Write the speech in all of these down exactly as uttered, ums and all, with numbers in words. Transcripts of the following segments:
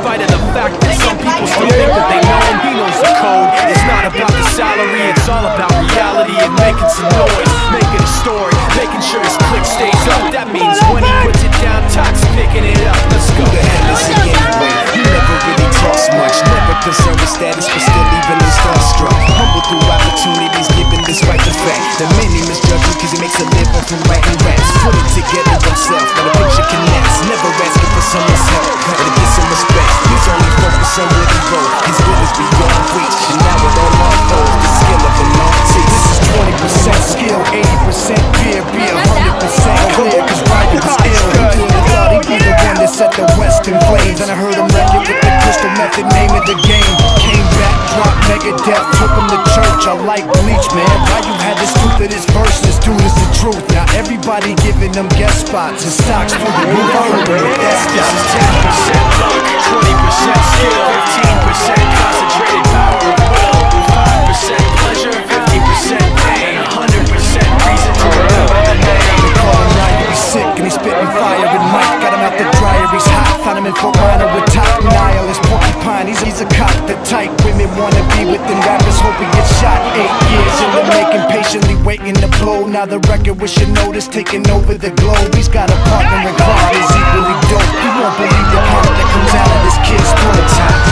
spite of the fact that some people still think that they know him, he knows the code. It's not about the salary, it's all about reality and making some noise, making a story, making sure his click stays up. That means when he puts it down, Tox picking it up. Let's go. Who the hell is he anyway? He never really talks much, never concerned with status, but still even him starstruck. Humble through opportunities given despite the fact that many misjudge him cause he makes a living from writing raps. Put it together himself, but a picture connects. Never asking for someone's help or to get some respect. He's only focused on what he wrote. His will is beyond reach, and now it all unfolds. The skill of an artist. This is twenty percent skill, eighty percent beer, be a hundred percent clear. Cause writing is ill. He would've thought he'd be the one that set the West in flames. And I heard him wreck it with the crystal method, name of the game. Came back, dropped Megadeth, took him to church. I like Bleach, man. Why you had the stupidest verse? This dude is the truth. Now everybody giving them guest spots and stocks through the roof. I heard him with that This is ten percent luck, twenty percent skill, fifteen percent concentrated power of will, five percent pleasure, fifty percent pain, one hundred percent reason to remember the name. They call him Ryan, he's sick and he's spitting fire. And Mike got him out the dryer, he's hot. Found him in Fort Minor with top nihilist porcupine. He's, he's a cop, the type women wanna be with them rappers. Hope he gets shot. Eight years in the making, patiently waiting to blow. Now the record with your notice taking over the globe. He's got a partner in crime, is equally dope. You won't believe the comment that comes out of this kid's throat.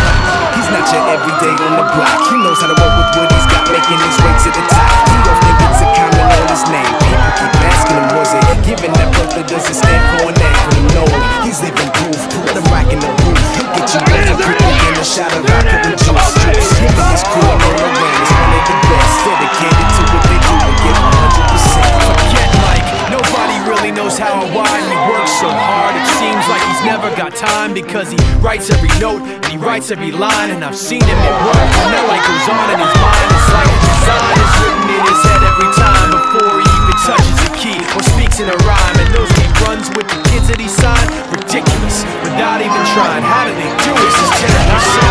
He's not your everyday on the block. He knows how to work with what he's got, making his way to the top. He don't think it's a comment on his name. People keep asking him, was it given that birthday doesn't stand for an acronym? No, he's living proof. Let him rock in the booth. He'll get you better quickly than a shot of vodka and juice. Him and his crew on the way is one of the best. Dedicated to what they do and give one hundred percent. Forget Mike, nobody really knows how or why he works so hard. It seems like he's never got time because he writes every note and he writes every line. And I've seen him at work when that light goes on in his mind. It's like a design is written in his head every time before he even touches a key or speaks in a rhyme. And those he runs with the kids that he signed, ridiculous, without even trying. How do they do it? This is ten percent